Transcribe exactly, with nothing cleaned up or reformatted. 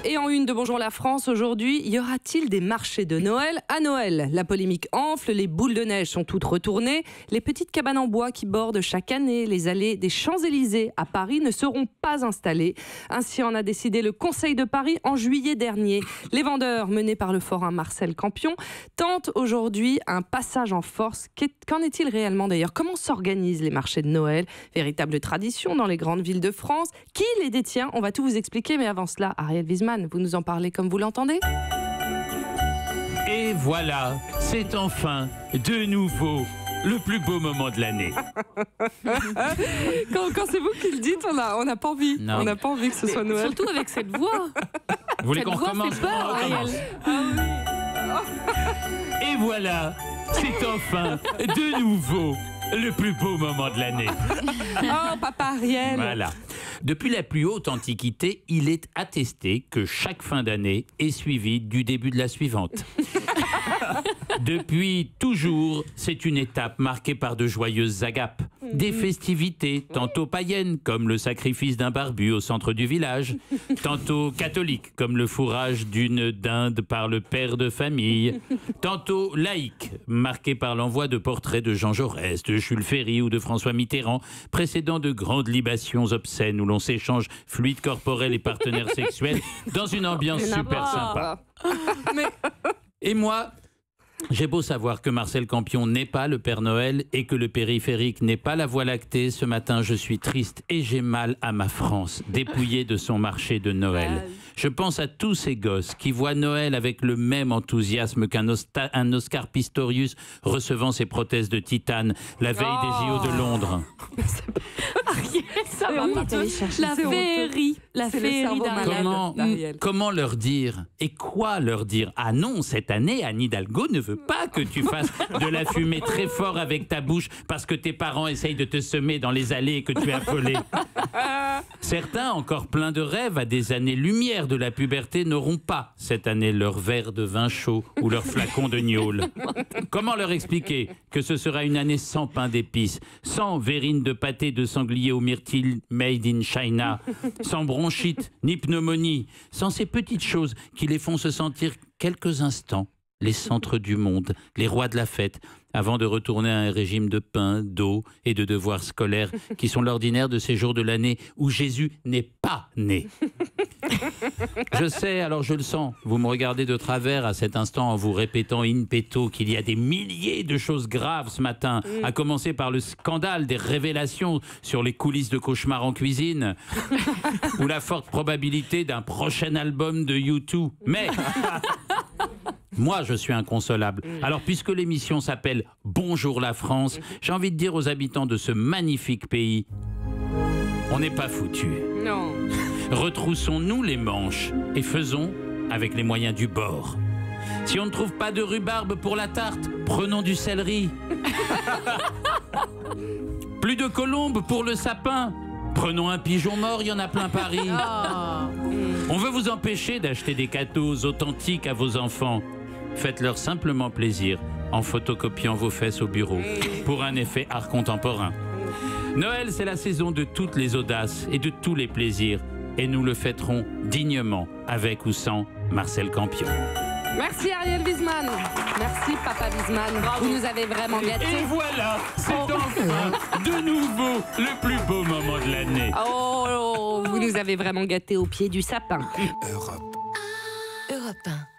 Et en une de Bonjour la France aujourd'hui, y aura-t-il des marchés de Noël à Noël? La polémique enfle, les boules de neige sont toutes retournées. Les petites cabanes en bois qui bordent chaque année les allées des Champs-Élysées à Paris ne seront pas installées. Ainsi en a décidé le Conseil de Paris en juillet dernier. Les vendeurs, menés par le forain Marcel Campion, tentent aujourd'hui un passage en force. Qu'en est-il réellement d'ailleurs? Comment s'organisent les marchés de Noël? Véritable tradition dans les grandes villes de France. Qui les détient? On va tout vous expliquer, mais avant cela, Ariel Wiesman, vous nous en parlez comme vous l'entendez? Et voilà, c'est enfin de nouveau le plus beau moment de l'année. quand quand c'est vous qui le dites, on n'a on a pas envie. Non. On n'a pas envie que ce soit Noël. Surtout avec cette voix. Vous voulez Cette qu'on voix recommence? fait peur, On recommence. Ariel. Et voilà, c'est enfin de nouveau le plus beau moment de l'année. Oh, papa Ariel. Voilà. Depuis la plus haute antiquité, il est attesté que chaque fin d'année est suivie du début de la suivante. Depuis toujours, c'est une étape marquée par de joyeuses agapes, des festivités, tantôt païennes, comme le sacrifice d'un barbu au centre du village, tantôt catholiques, comme le fourrage d'une dinde par le père de famille, tantôt laïques, marqués par l'envoi de portraits de Jean Jaurès, de Jules Ferry ou de François Mitterrand, précédant de grandes libations obscènes où l'on s'échange fluides corporels et partenaires sexuels dans une ambiance super sympa. Mais... Et moi, j'ai beau savoir que Marcel Campion n'est pas le Père Noël et que le périphérique n'est pas la Voie lactée, ce matin je suis triste et j'ai mal à ma France, dépouillée de son marché de Noël. Je pense à tous ces gosses qui voient Noël avec le même enthousiasme qu'un Osta- un Oscar Pistorius recevant ses prothèses de titane la veille Oh. des J O de Londres. Ariel, ça va pas. La C'est féerie. La C'est le féerie cerveau d'Ariel. malade. Comment, d'Ariel. comment leur dire? Et quoi leur dire? Ah non, cette année, Anne Hidalgo ne veut pas que tu fasses de la fumée très fort avec ta bouche parce que tes parents essayent de te semer dans les allées que tu es affolé. Certains, encore pleins de rêves à des années-lumière de la puberté, n'auront pas cette année leur verre de vin chaud ou leur flacon de gnôle. Comment leur expliquer que ce sera une année sans pain d'épices, sans verrine de pâté de sanglier au myrtille made in China, sans bronchite ni pneumonie, sans ces petites choses qui les font se sentir quelques instants les centres du monde, les rois de la fête, avant de retourner à un régime de pain, d'eau et de devoirs scolaires qui sont l'ordinaire de ces jours de l'année où Jésus n'est pas né. Je sais, alors je le sens, vous me regardez de travers à cet instant en vous répétant in petto qu'il y a des milliers de choses graves ce matin, à commencer par le scandale des révélations sur les coulisses de Cauchemar en cuisine, ou la forte probabilité d'un prochain album de U deux. Mais... moi, je suis inconsolable. Alors, puisque l'émission s'appelle Bonjour la France, j'ai envie de dire aux habitants de ce magnifique pays, on n'est pas foutus. Non. Retroussons-nous les manches et faisons avec les moyens du bord. Si on ne trouve pas de rhubarbe pour la tarte, prenons du céleri. Plus de colombes pour le sapin, prenons un pigeon mort, il y en a plein Paris. On veut vous empêcher d'acheter des cadeaux authentiques à vos enfants. Faites-leur simplement plaisir en photocopiant vos fesses au bureau pour un effet art contemporain. Noël, c'est la saison de toutes les audaces et de tous les plaisirs. Et nous le fêterons dignement, avec ou sans Marcel Campion. Merci Ariel Wiesman. Merci Papa Wiesman. Vous nous avez vraiment gâtés. Et voilà, c'est enfin de nouveau le plus beau moment de l'année. Oh, oh, vous nous avez vraiment gâtés au pied du sapin. Europe. Europe un.